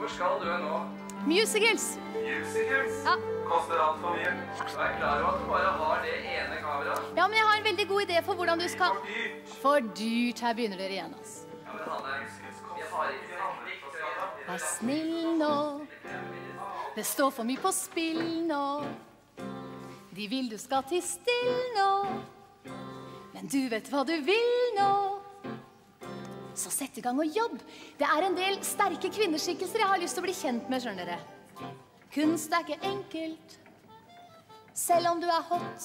Hvor skal du nå? Musicals. Musicals? Ja. Koster alt for mye. Du klar over at du bare har det ene kameraet? Ja, men jeg har en veldig god idé for hvordan du skal... For dyrt, her begynner dere igjen, ass. Ja, men Hanne, jeg har ikke Vær snill nå. Det står for mye på spill nå. De vil du skal til still nå. Men du vet hva du vil nå. Så sett i gang og jobb. Det er en del sterke kvinneskikkelser jeg har lyst til å bli kjent med, skjønner dere. Kunst er ikke enkelt, selv om du er hot.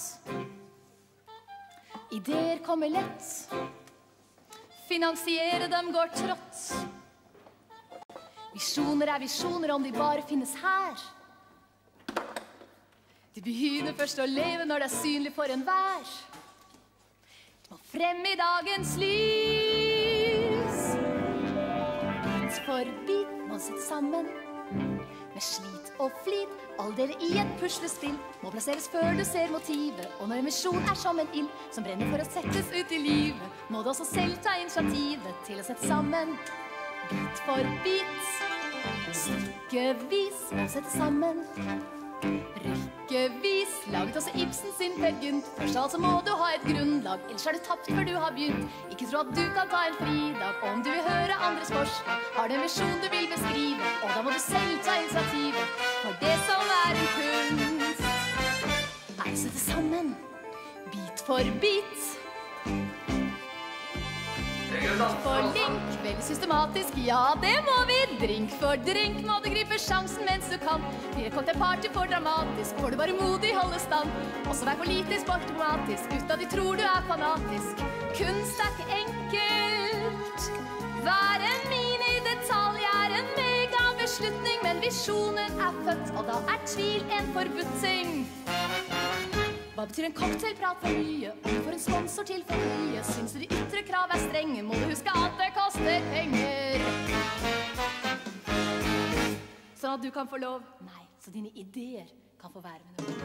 Ideer kommer lett. Finansiere dem går trått. Visjoner er visjoner om de bare finnes her. De begynner først å leve når det er synlig for enhver. De må frem i dagens lys. Bit for bit må sette sammen. Med slit og flit, all dere i et puslespill. Må plasseres før du ser motivet. Og når en misjon er som en ild som brenner for å settes ut i livet, må du også selv ta initiativet til å sette sammen. Bit for bit, stykkevis må sette sammen. Rykkevis, laget også Ibsen sin Per Gynt. Først altså må du ha et grunnlag, ellers er du tapt før du har begynt. Ikke tro at du kan ta en fridag om du vil høre andres forslag. Har du en visjon du vil beskrive, og da må du selv ta initiativet. For det som er en kunst er å sette sammen, bit for bit. For link, veldig systematisk, ja det må vi. Drink for drink må du gripe sjansen mens du kan. Blir et cocktailparty for dramatisk, får du bare modig holde stand. Også vær politisk og diplomatisk, uten at de tror du er fanatisk. Kunst er ikke enkelt. Hver en mini-detalj er en mega-beslutning, men visjonen er født, og da er tvil en forbudt ting. Hva betyr en cocktailprat for mye? Om du får en sponsor til for mye? Syns du de ytre krav er strenge? Må du huske at det koster penger. Sånn at du kan få lov. Nei, så dine ideer kan få være med noe.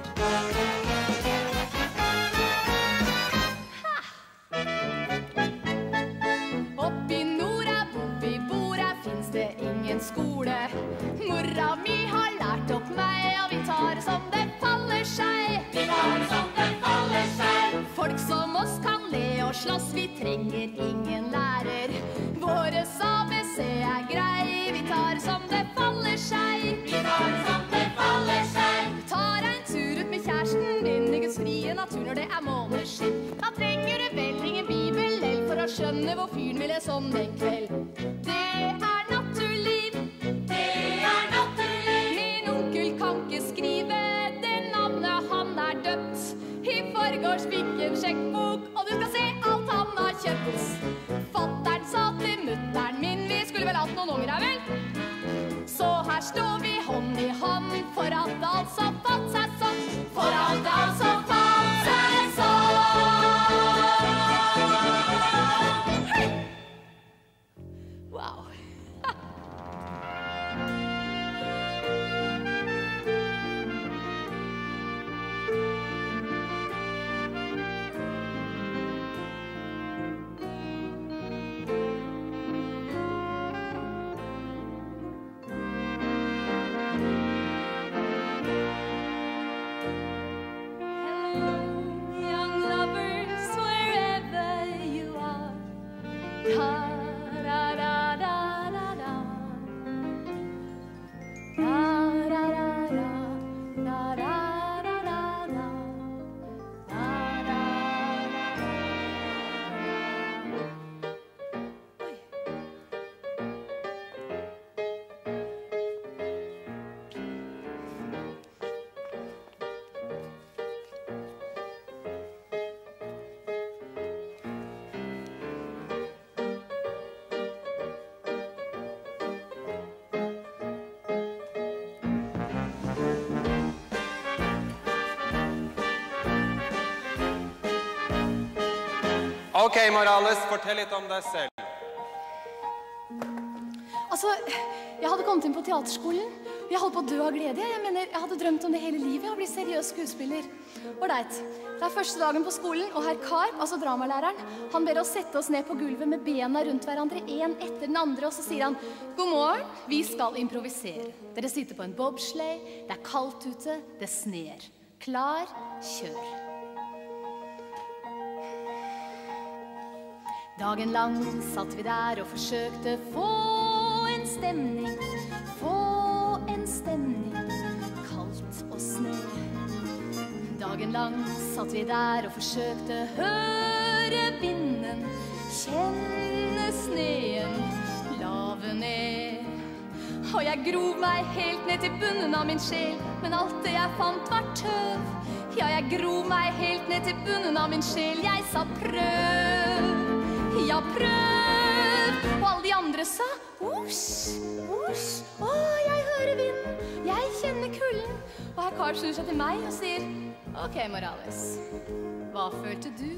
Oppi Nora, oppi bordet, finnes det ingen skole. Mora mi har lært opp meg, og vi tar det som det faller seg. Vi tar det som det faller seg. Folk som oss kan le og slåss, vi trenger ingen lærer. Våres ABC er grei, vi tar det som det faller seg. Vi tar det som det faller seg. Tar en tur ut med kjæresten din i Guds frie natur når det er måneskinn. Da trenger du vel ingen bibel for å skjønne hvor fyren ville sånn den kveld. Det er naturlig. Det er naturlig. Min onkel kan ikke skrive det navnet, han er døpt. I forgårs fikk en sjekkbok, og du skal se alt han har kjøpt. Fatteren sa til mutteren min, vi skulle vel hatt noen unger her vel? Så her står vi hånd i hånd, for at det altså falt seg sånn. For at det altså falt seg sånn. Hei! Wow. Ok, Morales, fortell litt om deg selv. Altså, jeg hadde kommet inn på teaterskolen, Jeg holdt på å dø av glede. Jeg mener, jeg hadde drømt om det hele livet, å bli seriøs skuespiller. Ordentlig. Det er første dagen på skolen, og herr Karp, altså dramalæreren, han ber oss sette oss ned på gulvet med bena rundt hverandre, en etter den andre, og så sier han, god morgen, vi skal improvisere. Dere sitter på en bobsleigh, det er kaldt ute, det sner. Klar, kjør. Dagen lang satt vi der og forsøkte få en stemning, kaldt og sne. Dagen lang satt vi der og forsøkte høre vinden, kjenne sneen, lave ned. Og jeg grov meg helt ned til bunnen av min sjel, men alt det jeg fant var tøv. Ja, jeg grov meg helt ned til bunnen av min sjel, jeg sa prøv. Ja, prøv. Og alle de andre sa Osj, osj, å, jeg hører vinden, jeg kjenner kulden. Og herr Karp snur seg til meg og sier ok, Morales, hva følte du?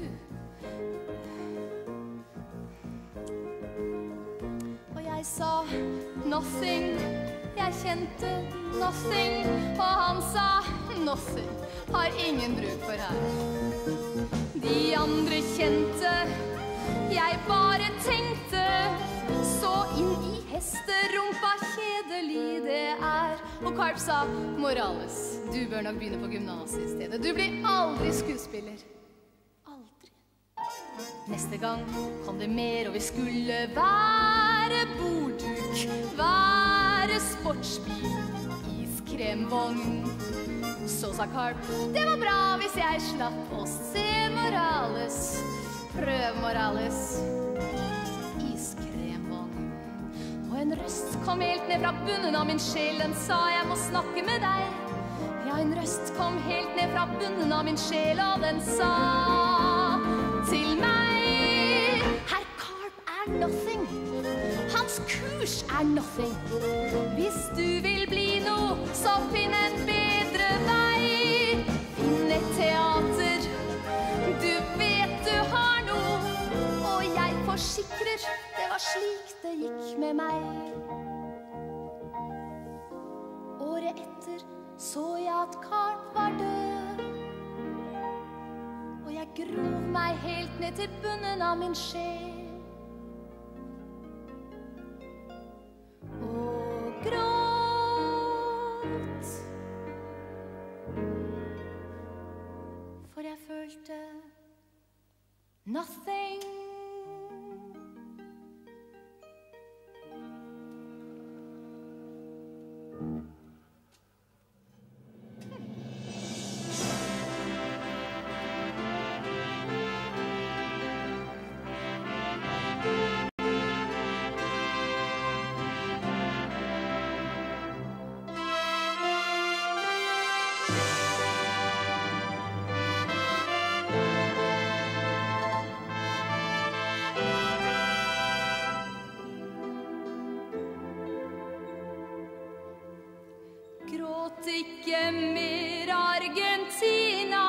Og jeg sa nothing, jeg kjente nothing. Og han sa nothing, har ingen bruk for her. De andre kjente, jeg bare tenkte, så inn i hesterumpa, kjedelig det er. Og Karp sa, Morales, du bør nok begynne på gymnaset i stedet. Du blir aldri skuespiller. Aldri. Neste gang kom det mer, og vi skulle være bordduk, være sportsbil, iskremvogn. Så sa Karp, det var bra hvis jeg slapp å se Morales. Prøv, Morales. Iskremvogn. Og en røst kom helt ned fra bunnen av min sjel. Den sa, jeg må snakke med deg. Ja, en røst kom helt ned fra bunnen av min sjel, og den sa til meg, herr Karp er nothing. Hans kurs er nothing. Hvis du vil bli noe, så finn en bedre vei. Finn et teater. Du vet du har noe, og jeg forsikrer, det var slik det gikk med meg. Året etter så jeg at Karp var død, og jeg grov meg helt ned til bunnen av min sjel. Og gråt, for jeg følte nothing. Gråt ikke mer, Argentina.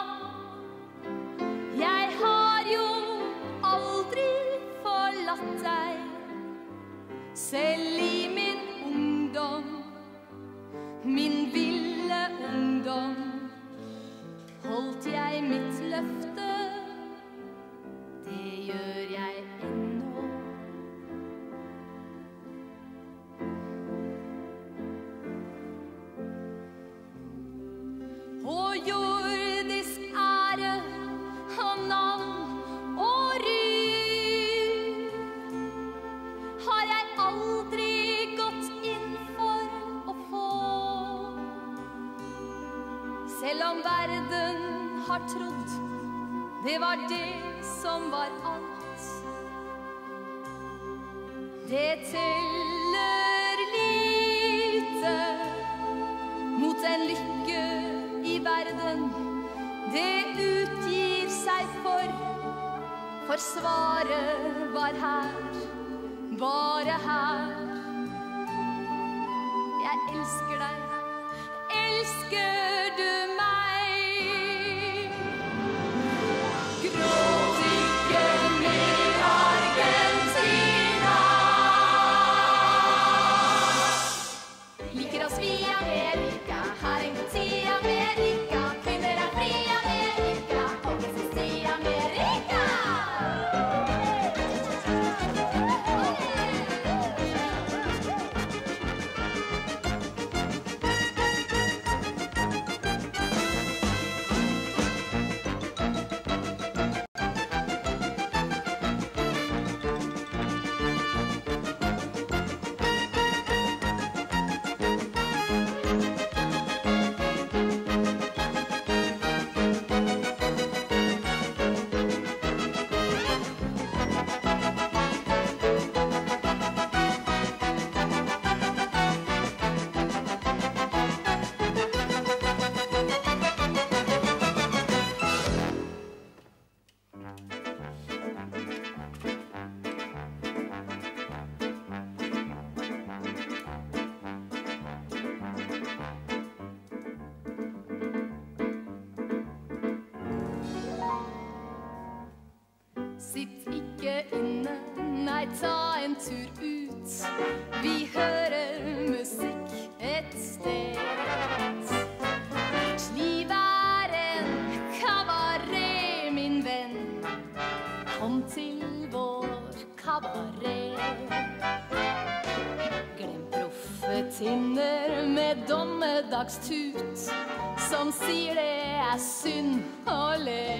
Jeg har jo aldri forlatt deg. Selv i min ungdom, min ville ungdom, holdt jeg mitt løfte. Det gjør jeg ennå. Og jordisk ære og navn og ryd har jeg aldri gått inn for å få. Selv om verden har trodd det var det som var alt. Det teller lite mot en lykke i verden det utgir seg for svaret var her, bare her. Jeg elsker deg, elsker du meg? Gråt ikke mer, Argentina. Liker oss vi ikke inne, nei, ta en tur ut. Vi hører musikk et sted. Vårt liv er en kabaret, min venn. Kom til vår kabaret. Glem profetinner med dommedagstut, som sier det er synd å le.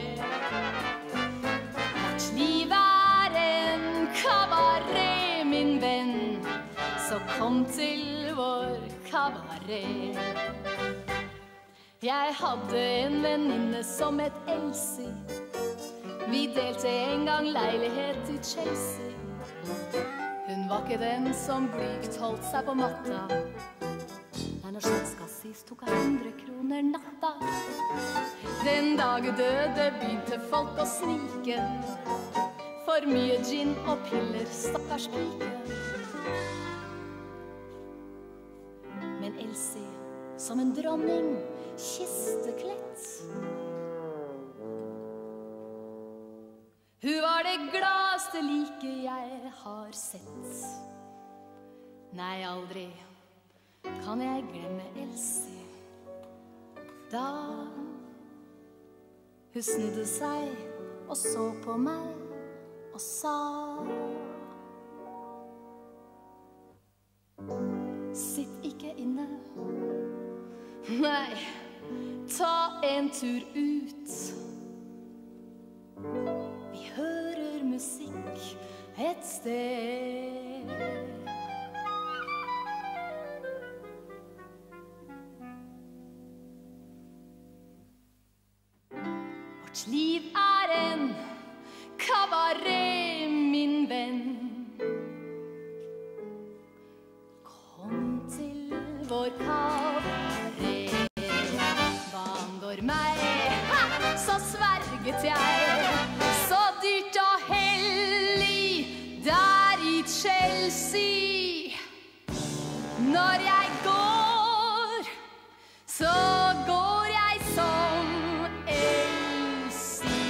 Vårt liv er en kabaret, min venn, så kom til vår kabaret. Jeg hadde en venninne som het Elsie. Vi delte en gang leilighet i Chelsea. Hun var ikke den som blygt holdt seg på matta. Nei, når sånn skal sies, tok jeg 100 kroner natta. Den dag døde begynte folk å snike. For mye gin og piller, stakkars pike. Men Elsie, som en dronning, kistekledt. Hun var det gladeste like jeg har sett. Nei, aldri kan jeg glemme Elsie. Da hun snudde seg og så på meg og sa: sitt ikke inne. Nei, ta en tur ut. Vi hører musikk et sted. Vårt liv er en kabaret, min venn. Kom til vår kabaret. Hva angår meg, så sverget jeg. Så dyrt og hellig der i Chelsea. Når jeg går, så går jeg som Elsie.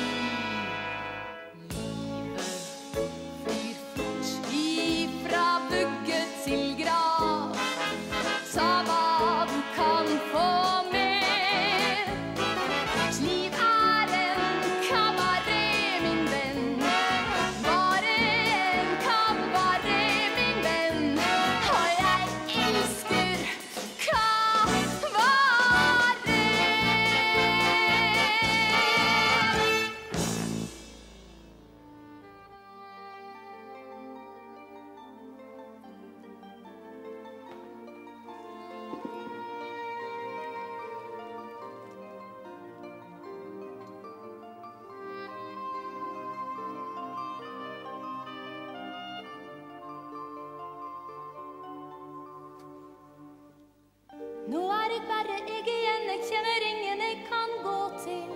Livet flyr fort ifra vugge til grav. Ta hva du kan få med. Vårt liv er en kabaret, min venn. Bare en kabaret, min venn. Og jeg elsker kabaret. Nå er det bare jeg igjen, jeg kjenner ingen jeg kan gå til.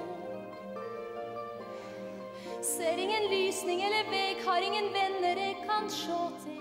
Ser ingen lysning eller veg, har ingen venner jeg kan sjå til.